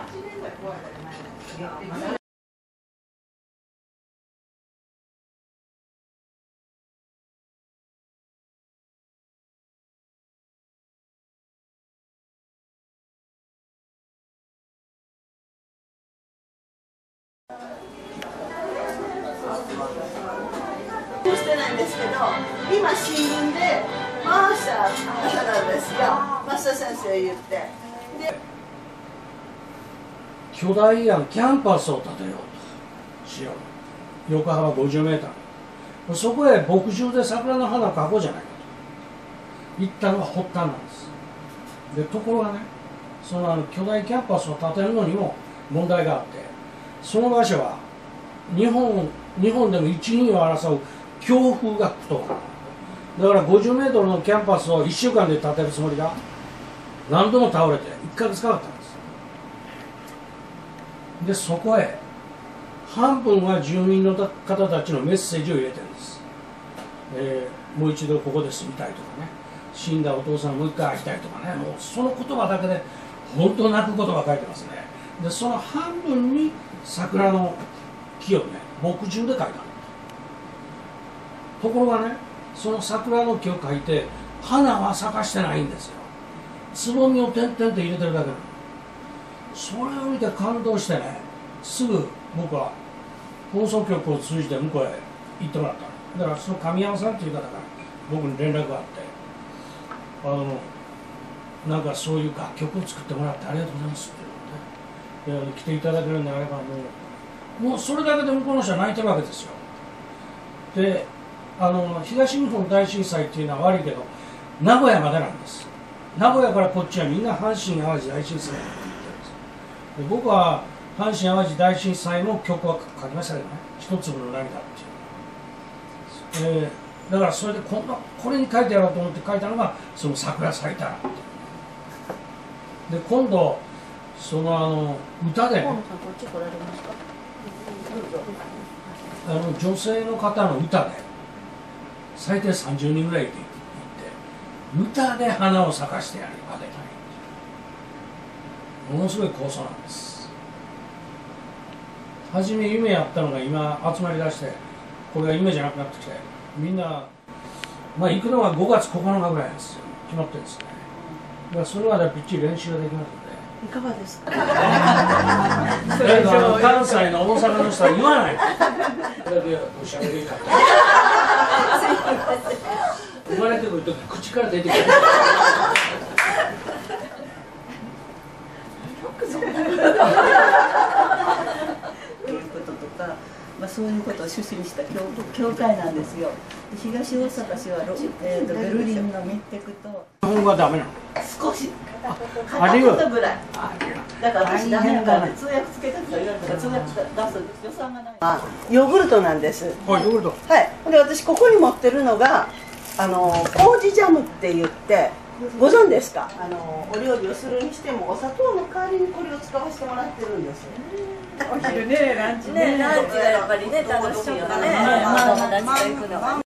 してないんですけど、今新聞で回した方なんですよ、増田先生言って。で巨大キャンパスを建てようとしよう、横幅50メーター、そこへ牧場で桜の花を描こうじゃないかと言ったのが発端なんです。でところがね、その巨大キャンパスを建てるのにも問題があって、その場所は日本でも一二を争う強風が吹くところだから、50メートルのキャンパスを1週間で建てるつもりが何度も倒れて1ヶ月かかったんです。でそこへ半分は住民の方たちのメッセージを入れてるんです。もう一度ここで住みたいとかね、死んだお父さんもう一回会いたいとかね、もうその言葉だけで本当泣く言葉書いてますね。でその半分に桜の木をね牧場で描いたの。ところがね、その桜の木を描いて花は咲かしてないんですよ。つぼみを点々と入れてるだけなの。それを見て感動してね、すぐ僕は放送局を通じて向こうへ行ってもらったの。だからその神山さんっていう方から僕に連絡があって、なんかそういう楽曲を作ってもらってありがとうございますって言って、来ていただけるんであればもうそれだけで向こうの人は泣いてるわけですよ。で東日本大震災っていうのは悪いけど名古屋までなんです。名古屋からこっちはみんな阪神・淡路大震災って言ってるんです。で僕は阪神・淡路大震災の曲は書きましたけどね、一粒の涙っていう、だからそれで今度これに書いてやろうと思って書いたのがその桜咲いたらっていう。で今度その歌で、ね、女性の方の歌で最低30人ぐらいで行って歌で花を咲かしてやるあげたい、ものすごい構想なんです。初め夢やったのが今集まりだして、これが夢じゃなくなってきて、みんな行くのは5月9日ぐらいですよ、決まってるんですね。だからそれまではぴっちり練習ができますので。 いかがですか。 関西の大阪の人は言わない。これでおしゃべりかった。生まれてくるとき口から出てくる。 そういうことを趣旨にした教会なんですよ。東大阪市はベルリンの密テクと。 日本語はダメなの。 少し。片言ぐらい。だから私ダメだから通訳つけたとか言われたから通訳出す予算がない。ヨーグルトなんです。 ヨーグルト。 はい。で私ここに持ってるのが麹ジャムって言って。ご存知ですか。お料理をするにしてもお砂糖の代わりにこれを使わせてもらってるんですよ。 お昼ね、ランチね、ランチがやっぱりね楽しいよね。ランチが行くのはね。